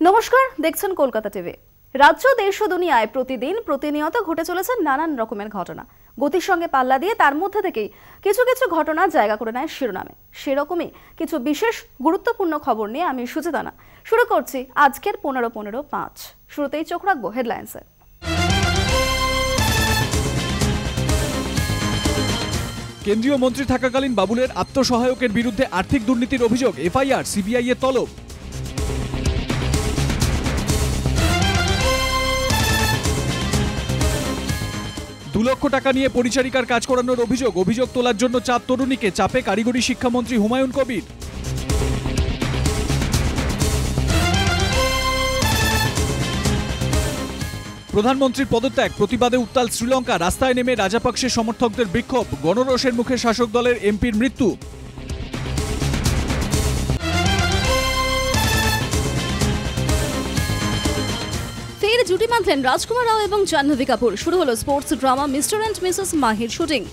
নমস্কার, দেখছেন কলকাতা টিভি। রাজ্য দেশ ও দুনিয়ায় প্রতিনিয়ত ঘটে চলেছে নানান রকমের ঘটনা। গতির সঙ্গে পাল্লা দিয়ে তার মধ্যে থেকেই কিছু কিছু ঘটনা জায়গা করে নেয় শিরোনামে। সেরকমই কিছু বিশেষ গুরুত্বপূর্ণ খবর নিয়ে আমি সুচেতনা শুরু করছি আজকের 15-15-5। শুরুতেই চোখ রাখবো হেডলাইন্সে। কেন্দ্রীয় মন্ত্রী থাকাকালীন বাবুলের আত্মসহায়কের বিরুদ্ধে আর্থিক দুর্নীতির অভিযোগ, এফআইআর, সিবিআই এর তলব। $2 লক্ষ টাকা নিয়ে পরিচারিকার কাজ করানোর অভিযোগ তোলার জন্য চাপ তরুণীকে, চাপে কারিগরি শিক্ষামন্ত্রী হুমায়ুন কবির। প্রধানমন্ত্রীর পদত্যাগ প্রতিবাদে উত্তাল শ্রীলঙ্কা, রাস্তায় নেমে রাজাপাকসের সমর্থকদের বিক্ষোভ, গণরোষের মুখে শাসক দলের এমপির মৃত্যু। ফের জুটি বাঁধলেন রাজকুমার রাও এবং জাহ্নবী কাপুর। শুরু হলো sports drama Mr and Mrs মাহির শুটিং।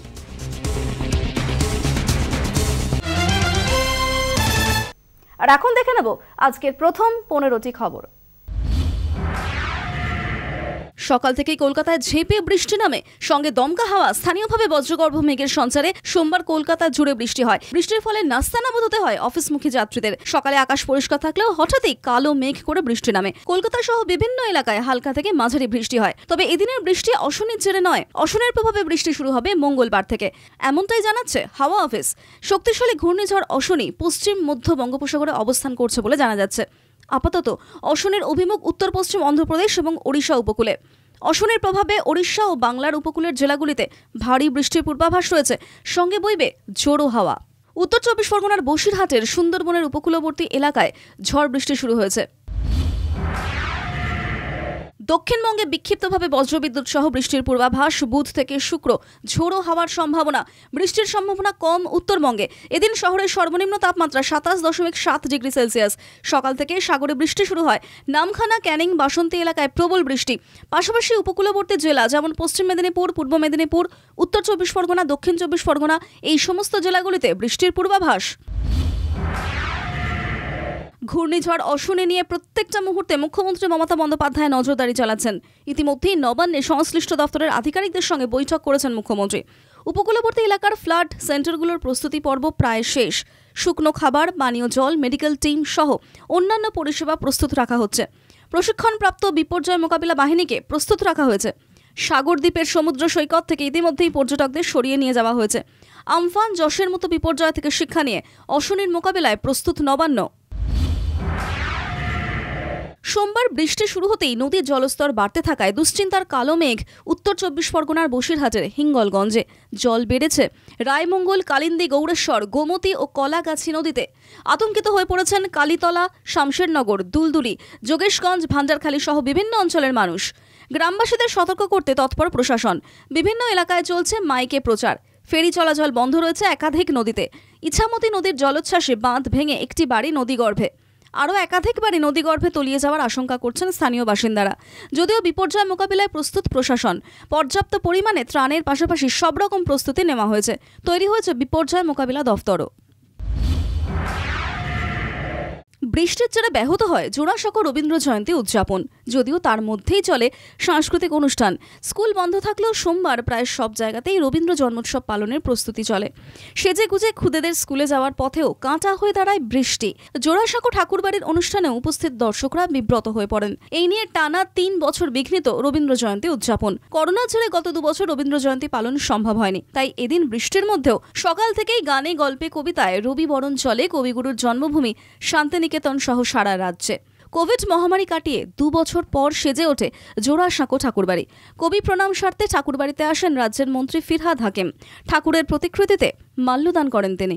আর এখন দেখে নেব আজকের প্রথম 15টি খবর। সকাল থেকেই কলকাতায় ঝেঁপে বৃষ্টি নামে, সঙ্গে দমকা হাওয়া, স্থানীয়ভাবে বজ্রগর্ভ মেঘের সঞ্চারে সোমবার কলকাতা জুড়ে বৃষ্টি হয়। বৃষ্টির ফলে নাস্তানাবুদ হতে হয় অফিসমুখী যাত্রীদের। সকালে আকাশ পরিষ্কার থাকলেও হঠাৎই কালো মেঘ করে বৃষ্টি নামে। কলকাতা সহ বিভিন্ন এলাকায় হালকা থেকে মাঝারি বৃষ্টি হয়। তবে এদিনের বৃষ্টি অশনির জেরে নয়, অশনের প্রভাবে বৃষ্টি শুরু হবে মঙ্গলবার থেকে, এমনটাই জানাচ্ছে হাওয়া অফিস। শক্তিশালী ঘূর্ণিঝড় অশনি পশ্চিম মধ্য বঙ্গোপসাগরে অবস্থান করছে বলে জানা যাচ্ছে। আপাতত অশনের অভিমুখ উত্তর পশ্চিম অন্ধ্রপ্রদেশ এবং ওড়িশা উপকূলে। অশনের প্রভাবে ওড়িশা ও বাংলার উপকূলের জেলাগুলিতে ভারী বৃষ্টির পূর্বাভাস রয়েছে, সঙ্গে বইবে ঝোড়ো হাওয়া। উত্তর 24 পরগনার বসিরহাটের সুন্দরবনের উপকূলবর্তী এলাকায় ঝড় বৃষ্টি শুরু হয়েছে। দক্ষিণবঙ্গে বিক্ষিপ্তভাবে বজ্রবিদ্যুৎ সহ বৃষ্টির পূর্বাভাস। বুধ থেকে শুক্র ঝোড়ো হাওয়ার সম্ভাবনা। বৃষ্টির সম্ভাবনা কম উত্তরবঙ্গে। এদিন শহরের সর্বনিম্ন তাপমাত্রা 27.7 ডিগ্রি সেলসিয়াস। সকাল থেকে সাগরে বৃষ্টি শুরু হয়। নামখানা, ক্যানিং, বাসন্তী এলাকায় প্রবল বৃষ্টি। পাশাপাশি উপকূলবর্তী জেলা যেমন পশ্চিম মেদিনীপুর, পূর্ব মেদিনীপুর, উত্তর 24 পরগনা, দক্ষিণ 24 পরগনা, এই সমস্ত জেলাগুলিতে বৃষ্টির পূর্বাভাস। ঘূর্ণিঝড় অশনি নিয়ে প্রত্যেকটা মুহূর্তে মুখ্যমন্ত্রী মমতা বন্দ্যোপাধ্যায় নজরদারি চালাচ্ছেন। ইতিমধ্যেই নবান্নে সংশ্লিষ্ট দপ্তরের আধিকারিকদের সঙ্গে বৈঠক করেছেন মুখ্যমন্ত্রী। উপকূলবর্তী এলাকার ফ্লাড সেন্টারগুলোর প্রস্তুতি পর্ব প্রায় শেষ। শুকনো খাবার, পানীয় জল, মেডিকেল টিম সহ অন্যান্য পরিষেবা প্রস্তুত রাখা হচ্ছে। প্রশিক্ষণপ্রাপ্ত বিপর্যয় মোকাবিলা বাহিনীকে প্রস্তুত রাখা হয়েছে। সাগরদ্বীপের সমুদ্র সৈকত থেকে ইতিমধ্যেই পর্যটকদের সরিয়ে নিয়ে যাওয়া হয়েছে। আমফান, যশের মতো বিপর্যয় থেকে শিক্ষা নিয়ে অশনির মোকাবিলায় প্রস্তুত নবান্ন। সোমবার বৃষ্টি শুরু হতেই নদীর জলস্তর বাড়তে থাকায় দুশ্চিন্তার কালো মেঘ উত্তর 24 পরগনার বসিরহাটের হিঙ্গলগঞ্জে। জল বেড়েছে রায়মঙ্গল, কালিন্দী, গৌড়েশ্বর, গোমতী ও কলাগাছি নদীতে। আতঙ্কিত হয়ে পড়েছেন কালীতলা, শামশেরনগর, দুলদুলি, যোগেশগঞ্জ, ভান্ডারখালী সহ বিভিন্ন অঞ্চলের মানুষ। গ্রামবাসীদের সতর্ক করতে তৎপর প্রশাসন। বিভিন্ন এলাকায় চলছে মাইকে প্রচার। ফেরি চলাচল বন্ধ রয়েছে একাধিক নদীতে। ইছামতি নদীর জলোচ্ছ্বাসে বাঁধ ভেঙে একটি বাড়ি নদীগর্ভে। আরও একাধিক বাড়ি নদীগর্ভে তলিয়ে যাওয়ার আশঙ্কা করছেন স্থানীয় বাসিন্দারা। যদিও বিপর্যয় মোকাবিলায় প্রস্তুত প্রশাসন। পর্যাপ্ত পরিমাণে ত্রাণের পাশাপাশি সব রকম প্রস্তুতি নেওয়া হয়েছে। তৈরি হয়েছে বিপর্যয় মোকাবিলা দফতরও। বৃষ্টির জেরে ব্যাহত হয় জোড়াসাঁকো রবীন্দ্র জয়ন্তী উদযাপন। যদিও তার মধ্যেই চলে সাংস্কৃতিক অনুষ্ঠান। স্কুল বন্ধ থাকলেও সোমবার প্রায় সব জায়গাতেই রবীন্দ্র জন্মোৎসব পালনের প্রস্তুতি চলে। সেজে গুজে খুদেদের স্কুলে যাওয়ার পথেও কাঁটা হয়ে দাঁড়ায় বৃষ্টি। জোড়াসাঁকো ঠাকুরবাড়ির অনুষ্ঠানে উপস্থিত দর্শকরা বিব্রত হয়ে পড়েন। এই নিয়ে টানা 3 বছর বিঘ্নিত রবীন্দ্র জয়ন্তী উদযাপন। করোনার জেরে গত 2 বছর রবীন্দ্র জয়ন্তী পালন সম্ভব হয়নি। তাই এদিন বৃষ্টির মধ্যেও সকাল থেকেই গানে, গল্পে, কবিতায় রবিবরণ চলে কবিগুরুর জন্মভূমি শান্তিনিকেতন সহ সারা রাজ্যে। কোভিড মহামারী কাটিয়ে 2 বছর পর সেজে ওঠে জোড়াসাঁকো ঠাকুরবাড়ি। কবি প্রণাম স্বার্থে ঠাকুরবাড়িতে আসেন রাজ্যের মন্ত্রী ফিরহাদ হাকিম। ঠাকুরের প্রতিকৃতিতে মাল্যদান করেন তিনি।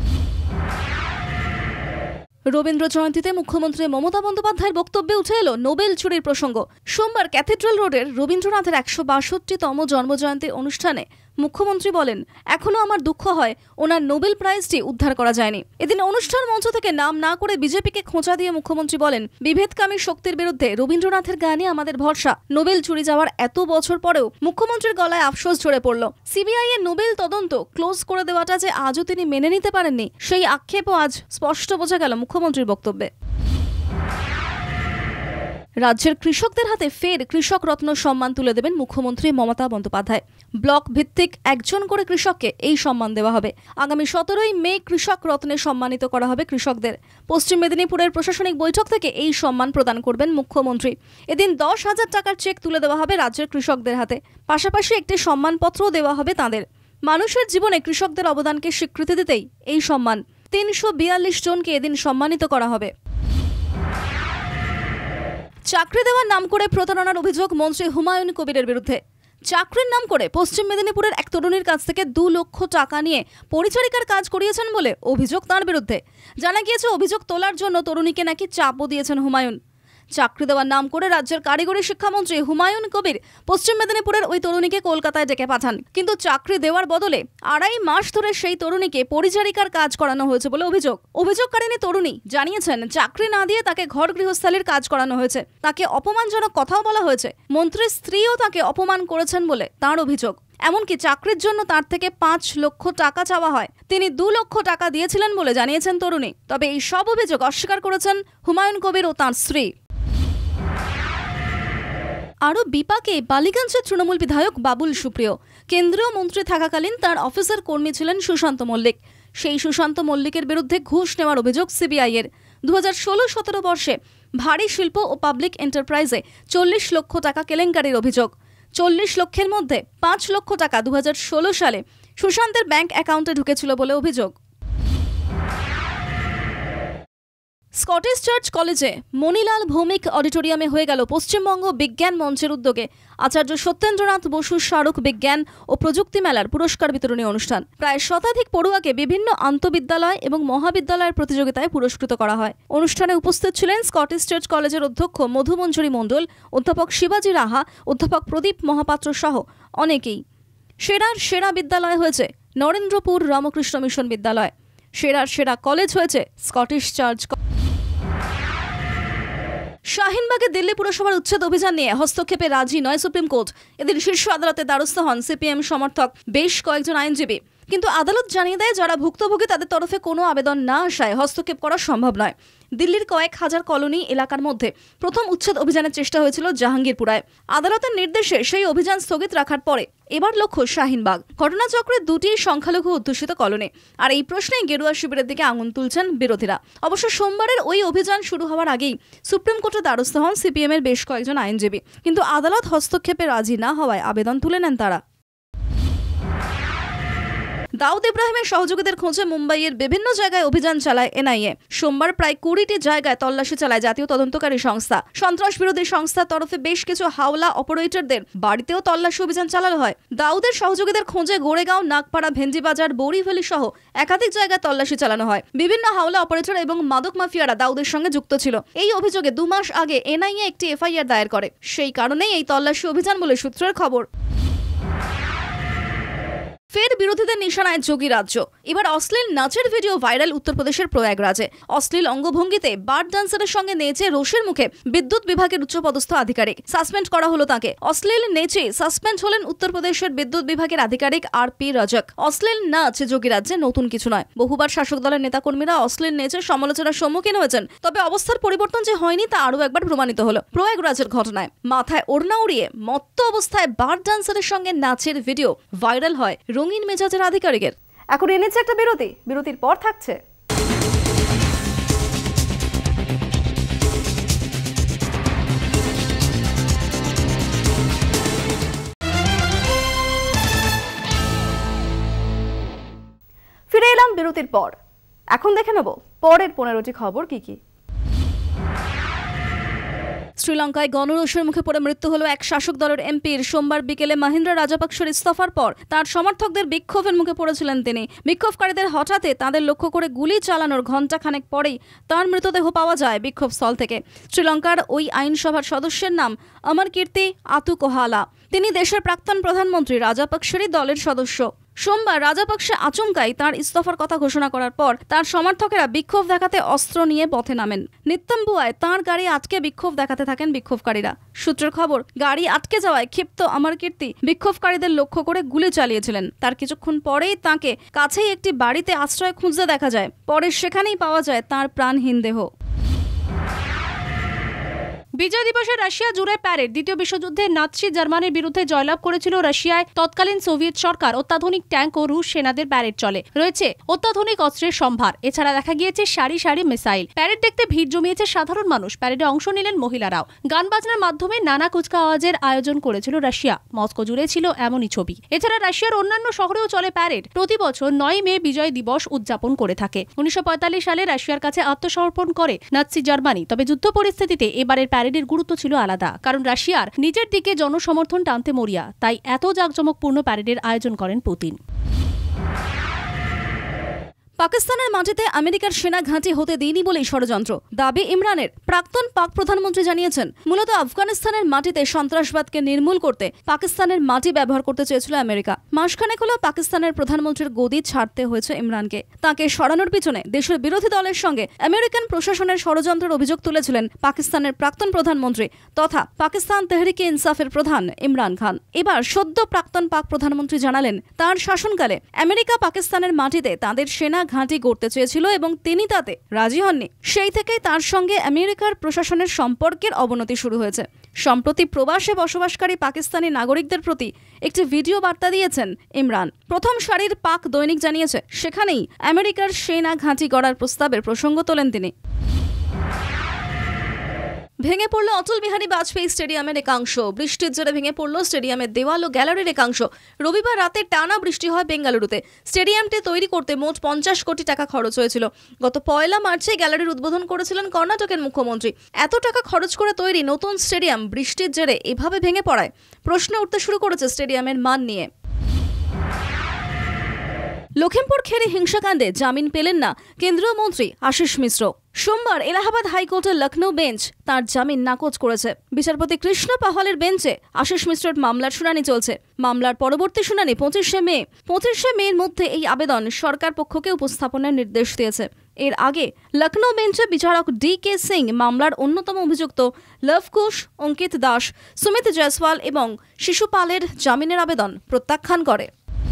রবীন্দ্র জয়ন্তীতে মুখ্যমন্ত্রী মমতা বন্দ্যোপাধ্যায়ের বক্তব্যে উঠে এলো নোবেল চুরির প্রসঙ্গ। সোমবার ক্যাথিড্রাল রোডের রবীন্দ্রনাথের 162তম জন্মজয়ন্তী অনুষ্ঠানে মুখ্যমন্ত্রী বলেন, এখনো আমার দুঃখ হয় ওনার নোবেল প্রাইজটি উদ্ধার করা যায়নি। এদিন অনুষ্ঠান মঞ্চ থেকে নাম না করে বিজেপিকে খোঁচা দিয়ে মুখ্যমন্ত্রী বলেন, বিভেদকামী শক্তির বিরুদ্ধে রবীন্দ্রনাথের গানে আমাদের ভরসা। নোবেল চুরি যাওয়ার এত বছর পরেও মুখ্যমন্ত্রীর গলায় আফসোস ঝরে পড়ল। সিবিআই এর নোবেল তদন্ত ক্লোজ করে দেওয়াটা যে আজও তিনি মেনে নিতে পারেননি, সেই আক্ষেপও আজ স্পষ্ট বোঝা গেল মুখ্যমন্ত্রীর বক্তব্যে। রাজ্যের কৃষকদের হাতে ফের কৃষক রত্ন সম্মান তুলে দেবেন মুখ্যমন্ত্রী মমতা বন্দ্যোপাধ্যায়। ব্লক ভিত্তিক একজন করে কৃষককে এই সম্মান দেওয়া হবে। আগামী 17ই মে কৃষক রত্নে সম্মানিত করা হবে কৃষকদের। পশ্চিম মেদিনীপুরের প্রশাসনিক বৈঠক থেকে এই সম্মান প্রদান করবেন মুখ্যমন্ত্রী। এদিন 10,000 টাকার চেক তুলে দেওয়া হবে রাজ্যের কৃষকদের হাতে। পাশাপাশি একটি সম্মানপত্রও দেওয়া হবে তাদের। মানুষের জীবনে কৃষকদের অবদানকে স্বীকৃতি দিতেই এই সম্মান। 342 জনকে এদিন সম্মানিত করা হবে। চাকরি দেওয়ার নাম করে প্রতারণার অভিযোগ মন্ত্রী হুমায়ুন কবিরের বিরুদ্ধে। চাকরির নাম করে পশ্চিম মেদিনীপুরের এক তরুণীর কাছ থেকে 2 লক্ষ টাকা নিয়ে পরিচারিকার কাজ করিয়েছেন বলে অভিযোগ তার বিরুদ্ধে। জানা গিয়েছে, অভিযোগ তোলার জন্য তরুণীকে নাকি চাপও দিয়েছেন হুমায়ুন। চাকরি দেওয়ার নাম করে রাজ্যের কারিগরি শিক্ষামন্ত্রী হুমায়ুন কবির পশ্চিম মেদিনীপুরের ওই তরুণীকে কলকাতায় ডেকে পাঠান। কিন্তু চাকরি দেওয়ার বদলে 2.5 মাস ধরে সেই তরুণীকে পরিচারিকার কাজ করানো হয়েছে বলে অভিযোগ। অভিযোগকারিণী তরুণী জানিয়েছেন, চাকরি না দিয়ে তাকে ঘর গৃহস্থালির কাজ করানো হয়েছে, তাকে অপমানজনক কথাও বলা হয়েছে। মন্ত্রীর স্ত্রীও তাকে অপমান করেছেন বলে তার অভিযোগ। এমনকি চাকরির জন্য তার থেকে 5 লক্ষ টাকা চাওয়া হয়। তিনি 2 লক্ষ টাকা দিয়েছিলেন বলে জানিয়েছেন তরুণী। তবে এই সব অভিযোগ অস্বীকার করেছেন হুমায়ুন কবির ও তাঁর স্ত্রী। আরও বিপাকে বালিগঞ্জের তৃণমূল বিধায়ক বাবুল সুপ্রিয়। কেন্দ্রীয় মন্ত্রী থাকাকালীন তার অফিসের কর্মী ছিলেন সুশান্ত মল্লিক। সেই সুশান্ত মল্লিকের বিরুদ্ধে ঘুষ নেওয়ার অভিযোগ সিবিআইয়ের। 2016-17 বর্ষে ভারী শিল্প ও পাবলিক এন্টারপ্রাইজে 40 লক্ষ টাকা কেলেঙ্কারির অভিযোগ। 40 লক্ষের মধ্যে 5 লক্ষ টাকা 2016 সালে সুশান্তের ব্যাংক অ্যাকাউন্টে ঢুকেছিল বলে অভিযোগ। স্কটিশ চার্চ কলেজে মণিলাল ভৌমিক অডিটোরিয়ামে হয়ে গেল পশ্চিমবঙ্গ বিজ্ঞান মঞ্চের উদ্যোগে আচার্য সত্যেন্দ্রনাথ বসু স্মারক বিজ্ঞান ও প্রযুক্তি মেলার পুরস্কার বিতরণী অনুষ্ঠান। প্রায় শতাধিক পড়ুয়াকে বিভিন্ন আন্তঃবিদ্যালয় এবং মহাবিদ্যালয়ের প্রতিযোগিতায় পুরস্কৃত করা হয়। অনুষ্ঠানে উপস্থিত ছিলেন স্কটিশ চার্চ কলেজের অধ্যক্ষ মধুমঞ্জুরি মণ্ডল, অধ্যাপক শিবাজি রাহা, অধ্যাপক প্রদীপ মহাপাত্র সহ অনেকেই। সেরা বিদ্যালয় হয়েছে নরেন্দ্রপুর রামকৃষ্ণ মিশন বিদ্যালয়। সেরা কলেজ হয়েছে স্কটিশ চার্চ। শাহিনবাগে দিল্লি পুরসভার উচ্ছেদ অভিযান নিয়ে হস্তক্ষেপে রাজি নয় সুপ্রিম কোর্ট। এদিন শীর্ষ আদালতে দ্বারস্থ হন সিপিএম সমর্থক বেশ কয়েকজন আইনজীবী। কিন্তু আদালত জানিয়ে দেয়, যারা ভুক্তভোগী তাদের তরফে কোনো আবেদন না আসায় হস্তক্ষেপ করা সম্ভব নয়। দিল্লির কয়েক হাজার কলোনি এলাকার মধ্যে প্রথম উচ্ছেদ অভিযানের চেষ্টা হয়েছিল জাহাঙ্গীরপুরায়। আদালতের নির্দেশে সেই অভিযান স্থগিত রাখার পরে এবার লক্ষ্য শাহিনবাগ। ঘটনাচক্রে 2টি সংখ্যালঘু অধ্যুষিত কলোনি। আর এই প্রশ্নে গেরুয়া শিবিরের দিকে আঙুল তুলছেন বিরোধীরা। অবশ্য সোমবারের ওই অভিযান শুরু হওয়ার আগেই সুপ্রিম কোর্টে দ্বারস্থ হন সিপিএমের বেশ কয়েকজন আইনজীবী। কিন্তু আদালত হস্তক্ষেপে রাজি না হওয়ায় আবেদন তুলে নেন তারা। দাউদ ইব্রাহিমের সহযোগীদের খোঁজে মুম্বাইয়ের বিভিন্ন জায়গায় অভিযান চালায় এনআইএ। সোমবার প্রায় 20টি জায়গায় তল্লাশি চালায় জাতীয় তদন্তকারী সংস্থা। সন্ত্রাস বিরোধী সংস্থার তরফে বেশ কিছু হাওলা অপারেটরদের বাড়িতেও তল্লাশি অভিযান চালানো হয়। দাউদের সহযোগীদের খোঁজে গোড়েগাঁও, নাগপাড়া, ভেঞ্জিবাজার, বৌরিভ্যালি সহ একাধিক জায়গায় তল্লাশি চালানো হয়। বিভিন্ন হাওলা অপারেটর এবং মাদক মাফিয়ারা দাউদের সঙ্গে যুক্ত ছিল। এই অভিযোগে 2 মাস আগে এনআইএ একটি এফআইআর দায়ের করে। সেই কারণেই এই তল্লাশি অভিযান বলে সূত্রের খবর। ফের বিরোধীদের নিশানায় যোগী রাজ্য। এবার অশ্লীল নাচের ভিডিও ভাইরাল উত্তরপ্রদেশের প্রয়াগরাজে। অশ্লীল অঙ্গভঙ্গিতে বার ডান্সারের সঙ্গে নেচে রোষের মুখে বিদ্যুৎ বিভাগের উচ্চপদস্থ আধিকারিক। সাসপেন্ড করা হলো তাকে। অশ্লীল নেচে সাসপেন্ড হলেন উত্তরপ্রদেশের বিদ্যুৎ বিভাগের আধিকারিক আর.পি. রজক। অশ্লীল নাচ যোগী রাজ্যে নতুন কিছু নয়। বহুবার শাসক দলের নেতাকর্মীরা অশ্লীল নেচে সমালোচনার সম্মুখীন হয়েছেন। তবে অবস্থার পরিবর্তন যে হয়নি তা আরও একবার প্রমাণিত হলো প্রয়াগরাজের ঘটনায়। মাথায় ওড়না উড়িয়ে মত্ত অবস্থায় বার ডান্সারের সঙ্গে নাচের ভিডিও ভাইরাল হয় রঙিন মেজাজের আধিকারিকের। এখন এনেছে একটা বিরতির পর থাকছে ফিরে এলাম বিরতির পর। এখন দেখে নেব পরের 15টি খবর কি কি। শ্রীলঙ্কায় গণরোষের মুখে পড়ে মৃত্যু হলো এক শাসক দলের এমপির। সোমবার বিকেলে মহিন্দ্রা রাজাপাকসের ইস্তফার পর তার সমর্থকদের বিক্ষোভের মুখে পড়েছিলেন তিনি। বিক্ষোভকারীদের হঠাৎ তাদের লক্ষ্য করে গুলি চালানোর ঘণ্টাখানেক পরেই তার মৃতদেহ পাওয়া যায় বিক্ষোভস্থল থেকে। শ্রীলঙ্কার ওই আইনসভার সদস্যের নাম অমরকীর্তি আতুকোহালা। তিনি দেশের প্রাক্তন প্রধানমন্ত্রী রাজাপাকসেরই দলের সদস্য। সোমবার রাজাপাকসে আচমকাই তার ইস্তফার কথা ঘোষণা করার পর তার সমর্থকেরা বিক্ষোভ দেখাতে অস্ত্র নিয়ে পথে নামেন। নিত্তম্বুয়ায় তাঁর গাড়ি আটকে বিক্ষোভ দেখাতে থাকেন বিক্ষোভকারীরা। সূত্রের খবর, গাড়ি আটকে যাওয়ায় ক্ষিপ্ত অমরকীর্তি বিক্ষোভকারীদের লক্ষ্য করে গুলি চালিয়েছিলেন। তার কিছুক্ষণ পরেই তাঁকে কাছেই একটি বাড়িতে আশ্রয় খুঁজতে দেখা যায়। পরে সেখানেই পাওয়া যায় তাঁর প্রাণহীন দেহ। বিজয় দিবসে রাশিয়া জুড়ে প্যারেড। দ্বিতীয় বিশ্বযুদ্ধে নাৎসি জার্মানির বিরুদ্ধে জয়লাভ করেছিল রাশিয়ায় তৎকালীন সোভিয়েত সরকার। অত্যাধুনিক ট্যাঙ্ক ও রুশ সেনাদের প্যারেড চলে। রয়েছে অত্যাধুনিক অস্ত্রের সম্ভার। এছাড়া দেখা গিয়েছে সারি সারি মিসাইল। প্যারেড দেখতে ভিড় জমিয়েছে সাধারণ মানুষ। প্যারেডে অংশ নিলেন মহিলারাও। গান বাজনার মাধ্যমে নানা কুচকাওয়াজের আয়োজন করেছিল রাশিয়া। মস্কো জুড়ে ছিল এমনই ছবি। এছাড়া রাশিয়ার অন্যান্য শহরেও চলে প্যারেড। প্রতি বছর 9 মে বিজয় দিবস উদযাপন করে থাকে। 1945 সালে রাশিয়ার কাছে আত্মসমর্পণ করে নাৎসি জার্মানি। তবে যুদ্ধ পরিস্থিতিতে এবারের প্যারেডের গুরুত্ব ছিল আলাদা, কারণ রাশিয়ার নিজের দিকে জনসমর্থন টানতে মরিয়া। তাই এত জাঁকজমকপূর্ণ প্যারেডের আয়োজন করেন পুতিন। পাকিস্তানের মাটিতে আমেরিকার সেনা ঘাঁটি হতে দেয়নি বলেই ষড়যন্ত্র, দাবি ইমরানের। প্রাক্তন পাক প্রধানমন্ত্রী জানিয়েছেন, মূলত আফগানিস্তানের মাটিতে সন্ত্রাসবাদকে নির্মূল করতে পাকিস্তানের মাটি ব্যবহার করতে চেয়েছিল আমেরিকা। মাসখানেক হলেও পাকিস্তানের প্রধানমন্ত্রীর গদি ছাড়তে হয়েছে ইমরানকে। তাকে সরানোর পিছনে দেশের বিরোধী দলের সঙ্গে আমেরিকান প্রশাসনের ষড়যন্ত্রের অভিযোগ তুলেছিলেন পাকিস্তানের প্রাক্তন প্রধানমন্ত্রী তথা পাকিস্তান তেহরিকে ইনসাফের প্রধান ইমরান খান। এবার সদ্য প্রাক্তন পাক প্রধানমন্ত্রী জানালেন, তার শাসনকালে আমেরিকা পাকিস্তানের মাটিতে তাদের সেনা ঘাঁটি গড়তে চেয়েছিল এবং তিনি তাতে রাজি হননি। সেই থেকেই তার সঙ্গে আমেরিকার প্রশাসনের সম্পর্কের অবনতি শুরু হয়েছে। সম্প্রতি প্রবাসে বসবাসকারী পাকিস্তানি নাগরিকদের প্রতি একটি ভিডিও বার্তা দিয়েছেন ইমরান। প্রথম সারির পাক দৈনিক জানিয়েছে, সেখানেই আমেরিকার সেনা ঘাঁটি গড়ার প্রস্তাবের প্রসঙ্গ তোলেন তিনি। ভেঙে পড়ল অটল বিহারী বাজপেয়ী স্টেডিয়ামের একাংশ। বৃষ্টির জেরে ভেঙে পড়ল স্টেডিয়ামের দেওয়াল ও গ্যালারির একাংশ। রবিবার রাতে টানা বৃষ্টি হয় বেঙ্গালুরুতে। স্টেডিয়ামটি তৈরি করতে মোট 50 কোটি টাকা খরচ হয়েছিল। গত 1 মার্চে গ্যালারির উদ্বোধন করেছিলেন কর্ণাটকের মুখ্যমন্ত্রী। এত টাকা খরচ করে তৈরি নতুন স্টেডিয়াম বৃষ্টির জেরে এভাবে ভেঙে পড়ায় প্রশ্ন উঠতে শুরু করেছে স্টেডিয়ামের মান নিয়ে। লখিমপুর খেরি হিংসাকাণ্ডে জামিন পেলেন না কেন্দ্রীয় মন্ত্রী আশিস মিশ্র। সোমবার এলাহাবাদ হাইকোর্টের লখনৌ বেঞ্চ তার জামিন নাকচ করেছে। বিচারপতি কৃষ্ণ পাহালের বেঞ্চে আশিস মিশ্রের মামলার শুনানি চলছে। মামলার পরবর্তী শুনানি 25শে মের মধ্যে এই আবেদন সরকার পক্ষকে উপস্থাপনের নির্দেশ দিয়েছে। এর আগে লখনৌ বেঞ্চে বিচারক ডি.কে. সিং মামলার অন্যতম অভিযুক্ত লভ কুশ, অঙ্কিত দাস, সুমিত জয়সওয়াল এবং শিশুপালের জামিনের আবেদন প্রত্যাখ্যান করে।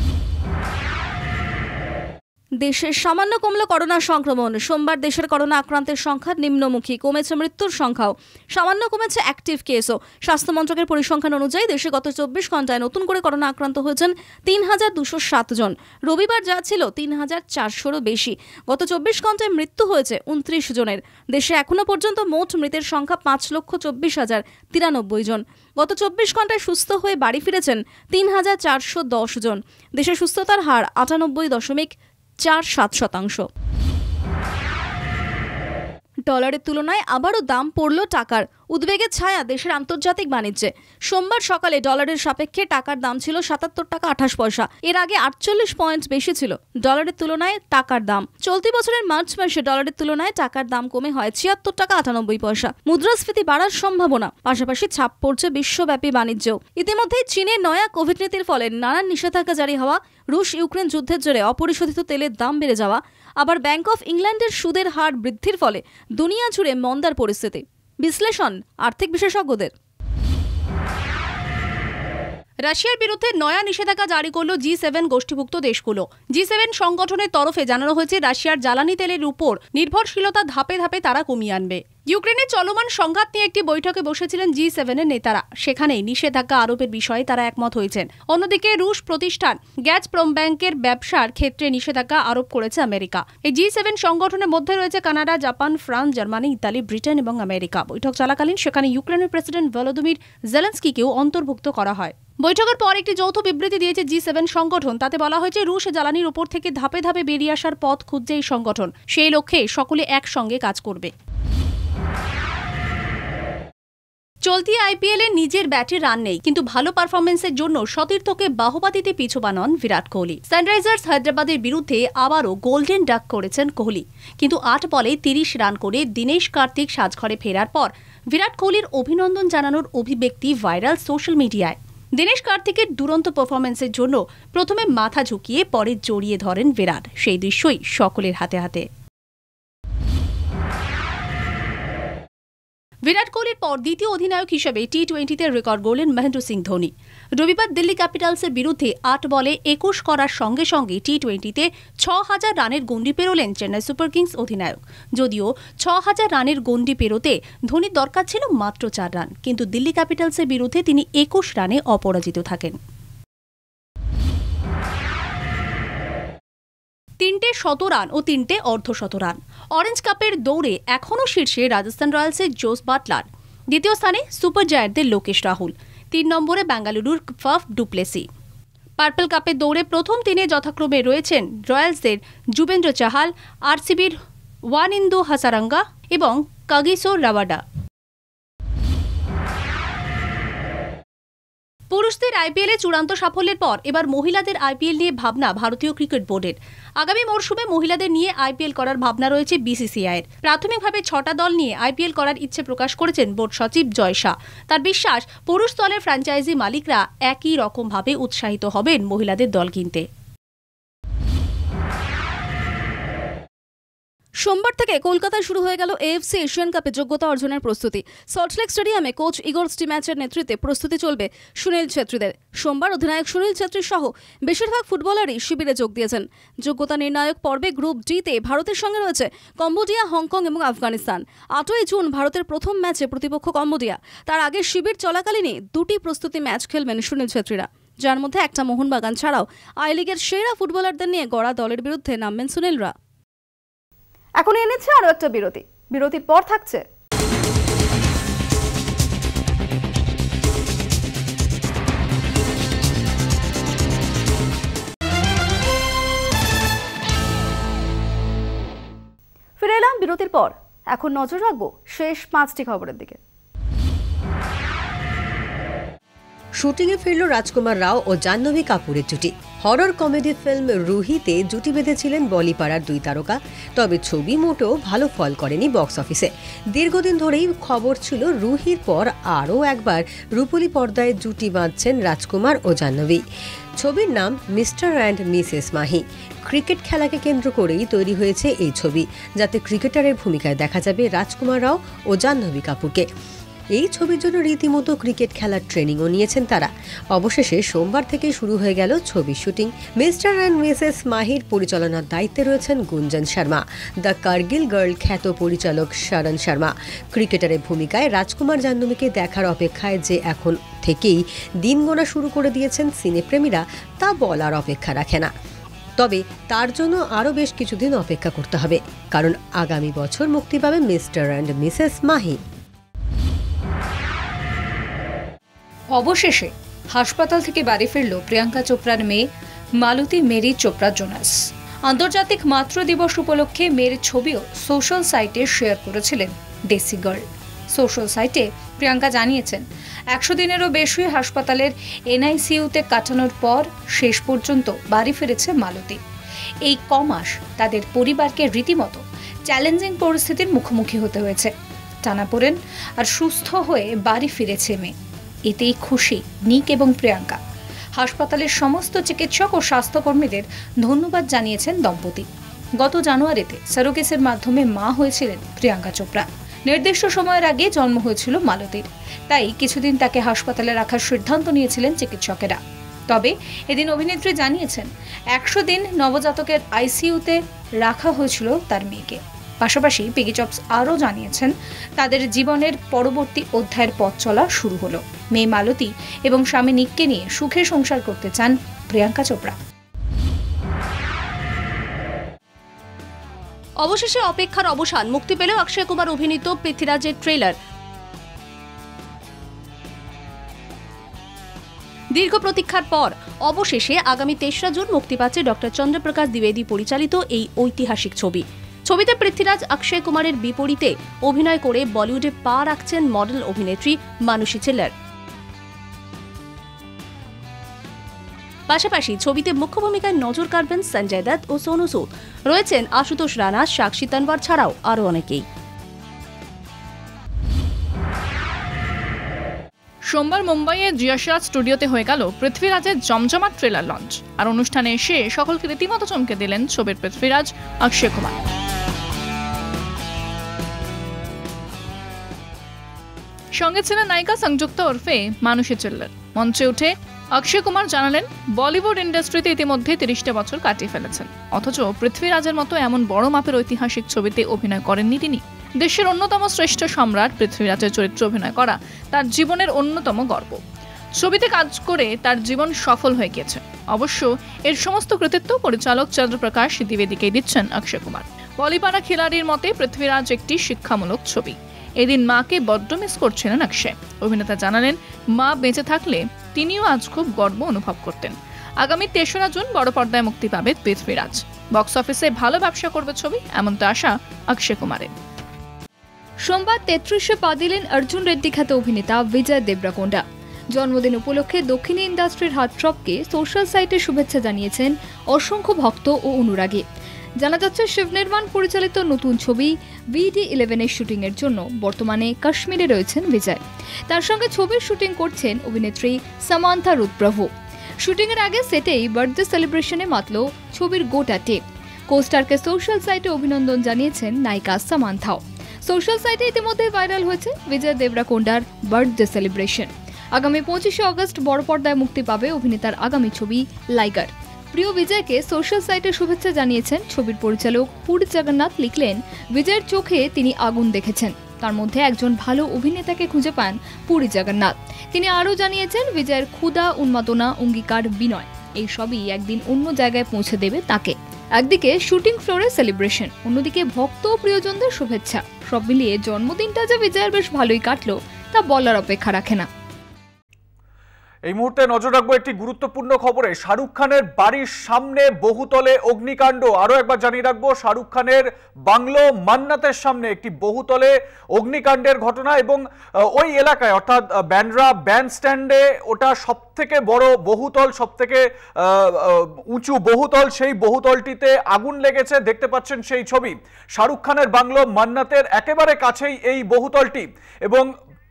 দেশে সামান্য কমল করোনা সংক্রমণ। সোমবার দেশের করোনা আক্রান্তের সংখ্যা নিম্নমুখী, কমেছে মৃত্যুর সংখ্যাও, সামান্য কমেছে অ্যাক্টিভ কেসও। স্বাস্থ্য মন্ত্রকের পরিসংখ্যান অনুযায়ী দেশে গত 24 ঘন্টায় নতুন করে করোনা আক্রান্ত হয়েছেন 3207 জন। রবিবার যা ছিল 3400-রও বেশি। গত 24 ঘন্টায় মৃত্যু হয়েছে 29 জনের। দেশে এখনো পর্যন্ত মোট মৃতের সংখ্যা 5,24,093 জন। গত 24 ঘন্টায় সুস্থ হয়ে বাড়ি ফিরেছেন 3410 জন। দেশে সুস্থতার হার 98.47%। ডলারের তুলনায় আবারও দাম পড়ল টাকার। উদ্বেগের ছায়া দেশের আন্তর্জাতিক বাণিজ্যে। সোমবার সকালে ডলারের সাপেক্ষে টাকার দাম ছিল 77 টাকা 28 পয়সা। এর আগে 48 পয়েন্ট বেশি ছিল ডলারের তুলনায় টাকার দাম। চলতি বছরের মার্চ মাসে ডলারের তুলনায় টাকার দাম কমে হয় 76 টাকা 98 পয়সা। মুদ্রাস্ফীতি বাড়ার সম্ভাবনা, পাশাপাশি ছাপ পড়ছে বিশ্বব্যাপী বাণিজ্যেও। ইতিমধ্যেই চীনের নয়া কোভিড নীতির ফলে নানান নিষেধাজ্ঞা জারি হওয়া, রুশ ইউক্রেন যুদ্ধের জেরে অপরিশোধিত তেলের দাম বেড়ে যাওয়া, আবার ব্যাংক অফ ইংল্যান্ডের সুদের হার বৃদ্ধির ফলে দুনিয়া জুড়ে মন্দার পরিস্থিতি। বিশ্লেষণ আর্থিক বিশেষজ্ঞদের। রাশিয়ার বিরুদ্ধে নয়া নিষেধাজ্ঞা জারি করল G7 গোষ্ঠীভুক্ত দেশগুলো। G7 সংগঠনের তরফে জানানো হয়েছে, রাশিয়ার জ্বালানি তেলের উপর নির্ভরশীলতা ধাপে ধাপে তারা কমিয়ে আনবে। ইউক্রেনের চলমান সংঘাত নিয়ে একটি বৈঠকে বসেছিলেন G7 এর নেতারা। সেখানেই নিষেধাজ্ঞা আরোপের বিষয়ে তারা একমত হয়েছেন। অন্যদিকে রুশ প্রতিষ্ঠান গ্যাজপ্রম ব্যাংকের ব্যবসার ক্ষেত্রে নিষেধাজ্ঞা আরোপ করেছে আমেরিকা। এই G7 সংগঠনের মধ্যে রয়েছে Canada, Japan, France, Germany, Italy, Britain এবং আমেরিকা। বৈঠক চলাকালীন সেখানে ইউক্রেনের প্রেসিডেন্ট ভলোদিমির জেলেনস্কিকেও অন্তর্ভুক্ত করা হয়। বৈঠকের পর একটি যৌথ বিবৃতি দিয়েছে G7 সংগঠন। তাতে বলা হয়েছে, রুশ জ্বালানির উপর থেকে ধাপে ধাপে বেরিয়ে আসার পথ খুঁজছে এই সংগঠন। সেই লক্ষ্যে সকলে একসঙ্গে কাজ করবে। চলতি আইপিএলে নিজের ব্যাটে রান নেই, কিন্তু ভালো পারফরমেন্সের জন্য সতীর্থকে বাহবা দিতে পিছু বানান বিরাট কোহলি। সানরাইজার্স হায়দ্রাবাদের বিরুদ্ধে আবারও গোল্ডেন ডাক করেছেন কোহলি, কিন্তু 8 বলে 30 রান করে দীনেশ কার্তিক সাজঘরে ফেরার পর বিরাট কোহলির অভিনন্দন জানানোর অভিব্যক্তি ভাইরাল সোশ্যাল মিডিয়ায়। দীনেশ কার্তিকের দুরন্ত পারফরমেন্সের জন্য প্রথমে মাথা ঝুঁকিয়ে পরে জড়িয়ে ধরেন বিরাট। সেই দৃশ্যই সকলের হাতে হাতে। বিরাট কোহলির পর দ্বিতীয় অধিনায়ক হিসেবে টি-20তে রেকর্ড গড়লেন মহেন্দ্র সিং ধোনি। রবিবার দিল্লি ক্যাপিটালসের বিরুদ্ধে ৮ বলে ২১ করার সঙ্গে সঙ্গে টি-20তে ৬,০০০ রানের গণ্ডি পেরোলেন চেন্নাই সুপার কিংস অধিনায়ক। যদিও ৬,০০০ রানের গণ্ডি পেরোতে ধোনির দরকার ছিল মাত্র ৪ রান, কিন্তু দিল্লি ক্যাপিটালসের বিরুদ্ধে তিনি ২১ রানে অপরাজিত থাকেন। ৩টে শতরান ও ৩টে অর্ধশতরান। অরেঞ্জ কাপের দৌড়ে এখনও শীর্ষে রাজস্থান রয়্যালসের জোস বাটলার, দ্বিতীয় স্থানে সুপার জায়ান্টদের লোকেশ রাহুল, ৩ নম্বরে বেঙ্গালুরুর ফাফ ডুপ্লেসি। পার্পল কাপের দৌড়ে প্রথম 3-এ যথাক্রমে রয়েছেন রয়্যালসের যুবেন্দ্র চাহাল, আরসিবির ওয়ানিন্দু হাসারাঙ্গা এবং কাগিসো রাওয়াডা। পুরুষদের আইপিএলে চূড়ান্ত সাফল্যের পর এবার মহিলাদের আইপিএল নিয়ে ভাবনা ভারতীয় ক্রিকেট বোর্ডের। আগামী মরশুমে মহিলাদের নিয়ে আইপিএল করার ভাবনা রয়েছে বিসিসিআইয়ের। প্রাথমিকভাবে 6টা দল নিয়ে আইপিএল করার ইচ্ছে প্রকাশ করেছেন বোর্ড সচিব জয় শাহ। তার বিশ্বাস, পুরুষ দলের ফ্র্যাঞ্চাইজি মালিকরা একই রকমভাবে উৎসাহিত হবেন মহিলাদের দল কিনতে। সোমবার থেকে কলকাতায় শুরু হয়ে গেল এএফসি এশিয়ান কাপে যোগ্যতা অর্জনের প্রস্তুতি। সল্টলেক স্টেডিয়ামে কোচ ইগর স্টিম্যাচের নেতৃত্বে প্রস্তুতি চলবে সুনীল ছেত্রীদের। সোমবার অধিনায়ক সুনীল ছেত্রী সহ বেশিরভাগ ফুটবলারই শিবিরে যোগ দিয়েছেন। যোগ্যতা নির্ণায়ক পর্বে গ্রুপ ডিতে ভারতের সঙ্গে রয়েছে কম্বোডিয়া, হংকং এবং আফগানিস্তান। 8ই জুন ভারতের প্রথম ম্যাচে প্রতিপক্ষ কম্বোডিয়া। তার আগে শিবির চলাকালীনই 2টি প্রস্তুতি ম্যাচ খেলবেন সুনীল ছেত্রীরা, যার মধ্যে একটা মোহনবাগান ছাড়াও আই লিগের সেরা ফুটবলারদের নিয়ে গড়া দলের বিরুদ্ধে নামবেন সুনীলরা। এখন এনেছে আরো একটা বিরতি। বিরতির পর থাকছে ফিরে এলাম বিরতির পর। এখন নজর রাখবো শেষ 5টি খবরের দিকে। শুটিংয়ে ফিরল রাজকুমার রাও ও জাহ্নবী কাপুরের জুটি। হরর কমেডি ফিল্ম রুহিতে জুটি বেঁধেছিলেন বলিপাড়ার 2 তারকা, তবে ছবি মোটেও ভালো ফল করেনি বক্স অফিসে। দীর্ঘদিন ধরেই খবর ছিল রুহির পর আরও একবার রূপলী পর্দায় জুটি বাঁধছেন রাজকুমার ও জাহ্নবী। ছবির নাম Mr and Mrs Mahi. Cricket খেলাকে কেন্দ্র করেই তৈরি হয়েছে এই ছবি, যাতে ক্রিকেটারের ভূমিকায় দেখা যাবে রাজকুমার রাও ও জাহ্নবী কাপুরকে। এই ছবির জন্য রীতিমতো ক্রিকেট খেলার ট্রেনিংও নিয়েছেন তারা। অবশেষে সোমবার থেকে শুরু হয়ে গেল ছবির শুটিং। মিস্টার অ্যান্ড মিসেস মাহির পরিচালনার দায়িত্বে রয়েছেন গুঞ্জন শর্মা। দ্য কার্গিল গার্ল খ্যাত পরিচালক শরণ শর্মা। ক্রিকেটারের ভূমিকায় রাজকুমার জাহ্নবীকে দেখার অপেক্ষায় যে এখন থেকেই দিন গোনা শুরু করে দিয়েছেন সিনেপ্রেমীরা, তা বলার অপেক্ষা রাখে না। তবে তার জন্য আরও বেশ কিছুদিন অপেক্ষা করতে হবে, কারণ আগামী বছর মুক্তি পাবে মিস্টার অ্যান্ড মিসেস মাহি। অবশেষে হাসপাতাল থেকে বাড়ি ফিরল প্রিয়াঙ্কা চোপড়ার মেয়ে মালতী মেরি চোপড়া জোনাস। আন্তর্জাতিক মাতৃ দিবস উপলক্ষে মেয়ের ছবিও সোশ্যাল সাইটে শেয়ার করেছিলেন দেশি গার্ল। সোশ্যাল সাইটে প্রিয়াঙ্কা জানিয়েছেন, 100 দিনেরও বেশি হাসপাতালের এনআইসিইউতে কাটানোর পর শেষ পর্যন্ত বাড়ি ফিরেছে মালতী। এই কমাস তাদের পরিবারকে রীতিমতো চ্যালেঞ্জিং পরিস্থিতির মুখোমুখি হতে হয়েছে। টানাপোড়েন আর সুস্থ হয়ে বাড়ি ফিরেছে মেয়ে, এতেই খুশি নিক এবং প্রিয়াঙ্কা। হাসপাতালের সমস্ত চিকিৎসক ও স্বাস্থ্যকর্মীদের ধন্যবাদ জানিয়েছেন দম্পতি। গত জানুয়ারিতে সারোগেসির মাধ্যমে মা হয়েছিলেন প্রিয়াঙ্কা চোপড়া। নির্দিষ্ট সময়ের আগে জন্ম হয়েছিল মালতীর, তাই কিছুদিন তাকে হাসপাতালে রাখার সিদ্ধান্ত নিয়েছিলেন চিকিৎসকেরা। তবে এদিন অভিনেত্রী জানিয়েছেন, 100 দিন নবজাতকের আইসিইউতে রাখা হয়েছিল তার মেয়েকে। পাশাপাশি পিগি চপস আরও জানিয়েছেন, তাদের জীবনের পরবর্তী অধ্যায়ের পথ চলা শুরু হলো। মেয়ে মালতী এবং স্বামী নিককে নিয়ে সুখে সংসার করতে চান প্রিয়াঙ্কা চোপড়া। অবশেষে অপেক্ষার অবসান, মুক্তি পেল অক্ষয় কুমার অভিনীত পৃথ্বীরাজের ট্রেলার। দীর্ঘ প্রতীক্ষার পর অবশেষে আগামী 3রা জুন মুক্তি পাচ্ছে ডক্টর চন্দ্রপ্রকাশ দ্বিবেদী পরিচালিত এই ঐতিহাসিক ছবি। ছবিতে পৃথ্বীরাজ অক্ষয় কুমারের বিপরীতে অভিনয় করে বলিউডে পা রাখছেন মডেল অভিনেত্রী মানুষী চিল্লার। পাশাপাশি ছবিতে মুখ্য ভূমিকায় নজর কাড়বেন সঞ্জয় দত্ত ও সোনু সুদ। রয়েছেন আশুতোষ রানা, সাক্ষী তনওয়ার ছাড়াও আরও অনেকেই। সোমবার মুম্বাইয়ের জিয়াশাদ স্টুডিওতে হয়ে গেল পৃথ্বীরাজের জমজমাট ট্রেলার লঞ্চ। আর অনুষ্ঠানে এসে সকলকে রীতিমতো চমকে দিলেন ছবির পৃথ্বীরাজ অক্ষয় কুমার। সঙ্গে ছিলেন নায়িকা সংযুক্তা ওরফে মানুষী চিল্লার। মঞ্চে উঠে অক্ষয় কুমার জানালেন, বলিউড ইন্ডাস্ট্রিতে ইতিমধ্যে 30টা বছর কাটিয়ে ফেলেছেন, অথচ পৃথ্বীরাজের মতো এমন বড় মাপের ঐতিহাসিক ছবিতে অভিনয় করেননি তিনি। দেশের অন্যতম শ্রেষ্ঠ সম্রাট পৃথ্বীরাজের চরিত্রে অভিনয় করা তার জীবনের অন্যতম গর্ব। ছবিতে কাজ করে তার জীবন সফল হয়ে গিয়েছে। অবশ্য এর সমস্ত কৃতিত্ব পরিচালক চন্দ্রপ্রকাশ দ্বিবেদীকেই দিচ্ছেন অক্ষয় কুমার। বলিপাড়া খিলাড়ির মতে পৃথ্বীরাজ একটি শিক্ষামূলক ছবি। এদিন মাকে বড্ড মিস করছিলেন অক্ষয়। অভিনেতা জানালেন, মা বেঁচে থাকলে তিনিও আজ খুব গর্ব অনুভব করতেন। আগামী 3রা জুন বড় পর্দায় মুক্তি পাবে পৃথ্বীরাজ। বক্স অফিসে ভালো ব্যবসা করবে ছবি, এমনটা আশা অক্ষয় কুমারের। সোমবার 33-এ পা দিলেন অর্জুন রেড্ডি খ্যাত অভিনেতা বিজয় দেবরাকোন্ডা। জন্মদিন উপলক্ষে দক্ষিণী ইন্ডাস্ট্রির হার্টথ্রবকে সোশ্যাল সাইটে শুভেচ্ছা জানিয়েছেন অসংখ্য ভক্ত ও অনুরাগী। জানা যাচ্ছে, শিব নির্মাণ পরিচালিত নতুন ছবি VD11-এর শুটিংয়ের জন্য বর্তমানে কাশ্মীরে রয়েছেন বিজয়। তার সঙ্গে ছবির শুটিং করছেন অভিনেত্রী সামান্থা রুদ্রভু। শুটিংয়ের আগে সেটেই বার্থডে সেলিব্রেশনে মাতল ছবির গোটা টিম। কোস্টারকে সোশ্যাল সাইটে অভিনন্দন জানিয়েছেন নায়িকা সামান্থাও। সোশ্যাল সাইটে ইতিমধ্যে ভাইরাল হয়েছে বিজয় দেবরাকোন্ডার বার্থডে সেলিব্রেশন। আগামী 25শে অগস্ট বড় পর্দায় মুক্তি পাবে অভিনেতার আগামী ছবি লাইগার। প্রিয় বিজয়কে সোশ্যাল সাইটে শুভেচ্ছা জানিয়েছেন ছবির পরিচালক পুরী জগন্নাথ। লিখলেন, বিজয়ের চোখে তিনি আগুন দেখেছেন, তার মধ্যে একজন ভালো অভিনেতাকে খুঁজে পান পুরী জগন্নাথ। তিনি আরও জানিয়েছেন, বিজয়ের ক্ষুধা, উন্মাদনা, অঙ্গীকার, বিনয় এই সবই একদিন অন্য জায়গায় পৌঁছে দেবে তাকে। একদিকে শুটিং ফ্লোরে সেলিব্রেশন, অন্যদিকে ভক্ত ও প্রিয়জনদের শুভেচ্ছা। সব মিলিয়ে জন্মদিনটা যে বিজয়ের বেশ ভালোই কাটলো তা বলার অপেক্ষা রাখে না। এই মুহূর্তে নজর রাখবো একটি গুরুত্বপূর্ণ খবরে। শাহরুখ খানের বাড়ির সামনে বহুতলে অগ্নিকাণ্ড। আরো একবার জানিয়ে রাখবো, শাহরুখ খানের বাংলো মান্নাতের সামনে একটি বহুতলে অগ্নিকাণ্ডের ঘটনা, এবং ওই এলাকায় অর্থাৎ ব্যান্ডরা ব্যান্ডস্ট্যান্ডে ওটা সবথেকে বড় বহুতল, সবথেকে উঁচু বহুতল, সেই বহুতলটিতে আগুন লেগেছে। দেখতে পাচ্ছেন সেই ছবি। শাহরুখ খানের বাংলো মান্নাতের একেবারে কাছেই এই বহুতলটি, এবং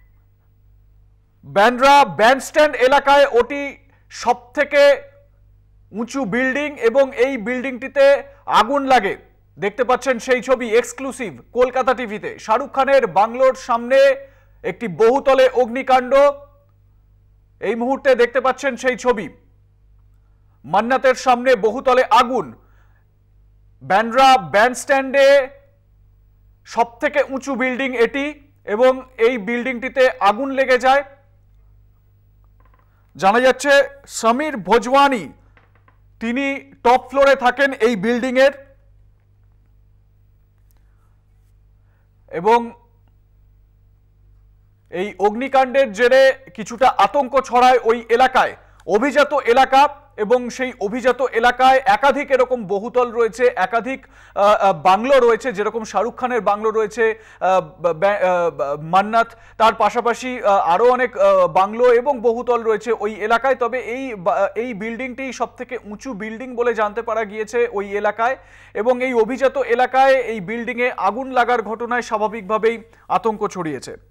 ব্যান্ডরা ব্যান্ডস্ট্যান্ড এলাকায় ওটি সবথেকে উঁচু বিল্ডিং, এবং এই বিল্ডিংটিতে আগুন লাগে। দেখতে পাচ্ছেন সেই ছবি এক্সক্লুসিভ কলকাতা টিভিতে। শাহরুখ খানের বাংলোর সামনে একটি বহুতলে অগ্নিকাণ্ড। এই মুহূর্তে দেখতে পাচ্ছেন সেই ছবি। মান্নাতের সামনে বহুতলে আগুন। ব্যান্ডরা ব্যান্ডস্ট্যান্ডে সবথেকে উঁচু বিল্ডিং এটি, এবং এই বিল্ডিংটিতে আগুন লেগে যায়। জানা যাচ্ছে সমীর ভোজওয়ানি তিনি টপ ফ্লোরে থাকেন এই বিল্ডিং এর, এবং এই অগ্নিকাণ্ডের জেরে কিছুটা আতঙ্ক ছড়ায় ওই এলাকায়। অভিজাত এলাকা, এবং সেই অভিজাত এলাকায় একাধিক এরকম বহুতল রয়েছে, একাধিক বাংলো রয়েছে, যেরকম শাহরুখ খানের বাংলো রয়েছে মান্নাত, তার পাশাপাশি আরও অনেক বাংলো এবং বহুতল রয়েছে ওই এলাকায়। তবে এই বিল্ডিংটি সবথেকে উঁচু বিল্ডিং বলে জানতে পারা গিয়েছে ওই এলাকায়, এবং এই অভিজাত এলাকায় এই বিল্ডিংয়ে আগুন লাগার ঘটনায় স্বাভাবিকভাবেই আতঙ্ক ছড়িয়েছে।